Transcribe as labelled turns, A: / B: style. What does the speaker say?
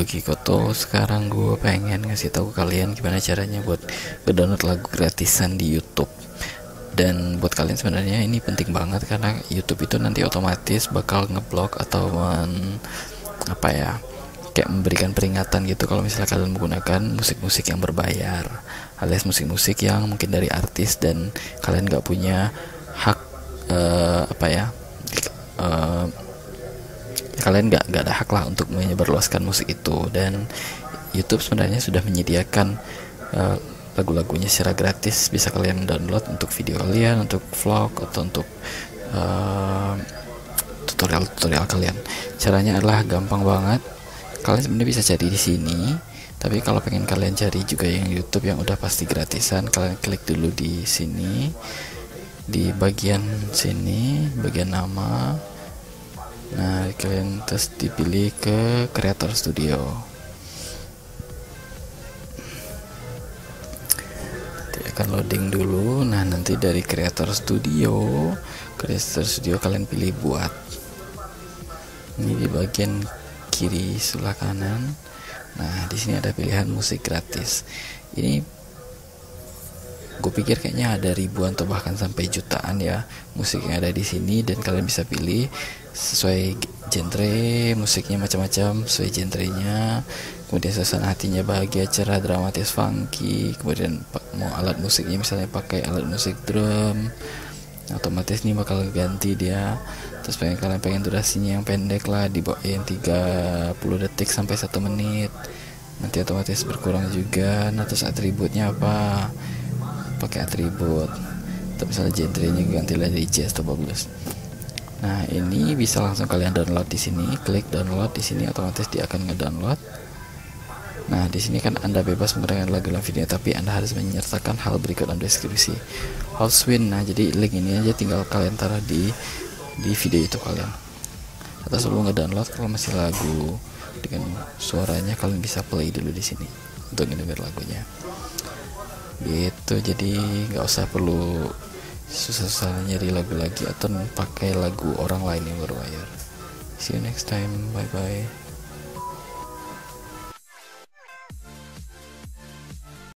A: Halo Kikoto, sekarang gue pengen ngasih tahu kalian gimana caranya buat ngedownload lagu gratisan di YouTube. Dan buat kalian sebenarnya ini penting banget karena YouTube itu nanti otomatis bakal ngeblok atau kayak memberikan peringatan gitu kalau misalnya kalian menggunakan musik-musik yang berbayar, alias musik-musik yang mungkin dari artis dan kalian nggak punya hak kalian nggak ada hak lah untuk menyebarluaskan musik itu. Dan YouTube sebenarnya sudah menyediakan lagu-lagunya secara gratis, bisa kalian download untuk video kalian, untuk vlog atau untuk tutorial kalian. Caranya adalah gampang banget. Kalian sebenarnya bisa cari di sini, tapi kalau pengen kalian cari juga yang YouTube yang udah pasti gratisan, kalian klik dulu di sini, di bagian sini, bagian nama. Nah, kalian terus dipilih ke Creator Studio. Nanti akan loading dulu. Nah, nanti dari Creator Studio kalian pilih buat. Ini di bagian kiri sebelah kanan. Nah, di sini ada pilihan musik gratis. Ini gue pikir kayaknya ada ribuan atau bahkan sampai jutaan ya musik yang ada di sini, dan kalian bisa pilih sesuai genre musiknya, macam-macam sesuai genrenya. Kemudian suasana hatinya bahagia, cerah, dramatis, funky. Kemudian mau alat musiknya misalnya pakai alat musik drum, otomatis nih bakal ganti dia. Terus kalian pengen durasinya yang pendek lah, dibawain 30 detik sampai 1 menit, nanti otomatis berkurang juga. Nah, terus atributnya apa, pakai atribut, atau misalnya genrenya ganti dari jazz atau bagus. Nah, ini bisa langsung kalian download di sini. Klik download di sini, otomatis dia akan ngedownload. Nah, di sini kan Anda bebas menggunakan lagu dalam video, tapi Anda harus menyertakan hal berikut dalam deskripsi. Housewin. Nah, jadi link ini aja tinggal kalian taruh di video itu kalian. Atau sebelum ngedownload, kalau masih lagu dengan suaranya, kalian bisa play dulu di sini untuk ngedenger lagunya. Gitu, jadi nggak usah perlu susah-susah nyari lagu lagi atau pakai lagu orang lain yang berbayar. See you next time, bye bye.